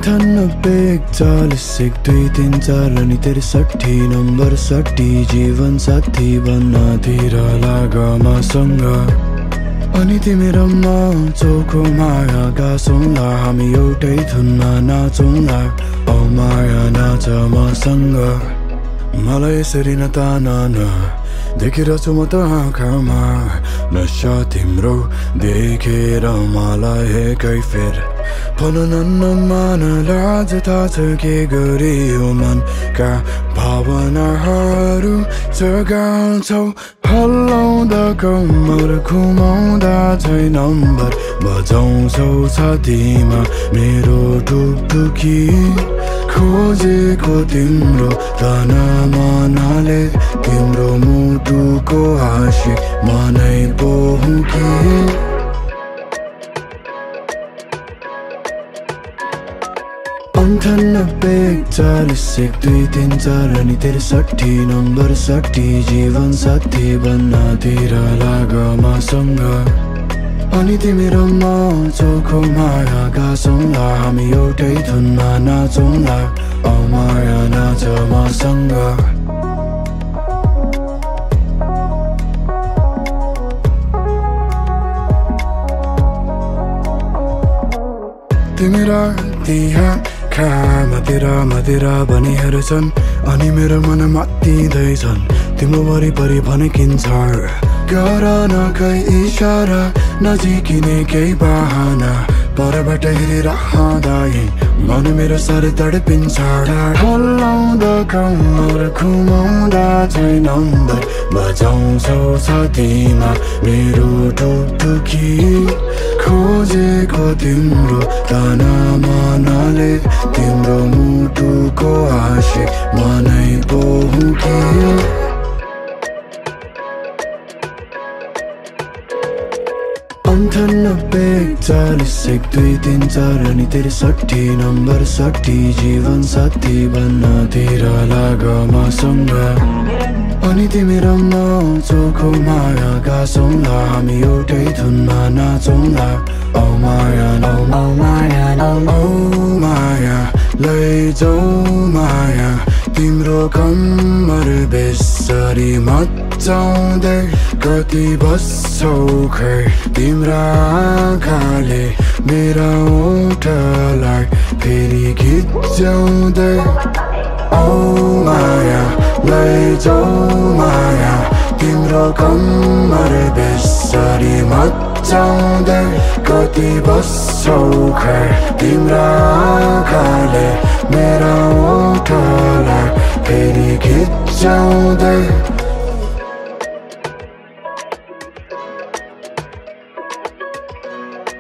98 41 1 2 3 4 अनि 63 नम्बर 60 जीवन साथी बन्नतिर लाग मसँग अनि तिमी र म चोखो माया गाँसौँला हामी एउटै धुनमा नाचौँला औ माया नाच मसँग मलाई यसरी नतान देखिरहेछु म त आँखामा नशा तिम्रो देखेर मलाई एकै फेर भन नमान लाज थाहा छ के गरियो मनका भावनाहरू जगाउँछौ हल्लाउँदा कम्मर घुमाउँदा छै नम्बर बजाउँछौ छातीमा मेरो ढुकढुकी खोजेको तिम्रो तना मनाले तिम्रो मुटुको आशिक मनै पो हुँ कि 98 41 1 2 3 4 अनि 63 नम्बर 60 जीवन साथी बन्नतिर लाग मसँग अनि तिमी र म चोखो माया गाँसौँला हामी एउटै धुनमा नाचौँला औ माया नाच मसँग तिमी र तिहा मदिरा मदिरा भनिहरू छन् अनि मेरो मन मात्तिँदैछन् तिम्रो वरिपरि भने किन्छ गर न कही इशारा नजिकिने केही बहाना परबाट हेरिरहँदा मन मेरो साह्रै तडपिन्छ हल्लाउँदा कम्मर घुमाउँदा छै नम्बर बजाउँछौ छातीमा मेरो ढुकढुकी खोजेको तिम्रो तना मनाले तिम्रो मुटुको आशिक मनै पो हुँ कि 98 41 1 2 3 4 अनि 63 नम्बर 60 जीवन साथी बन्नतिर लाग मसँग अनि तिमी र म चोखो माया गाँसौँला हामी एउटै धुनमा नाचौँला औ माया माया लैजाऊ माया तिम्रो कम्मर बेसरी मचाउँदै कति बस्छौ खै तिम्रा आँखाले मेरा ओठलाई फेरि खिच्याउँदै औ माया लैजाऊ माया तिम्रो कम्मर बेसरी मचाउँदै कति बस्छौ खै तिम्रा आँखाले मेरा ओठलाई फेरि खिच्याउँदै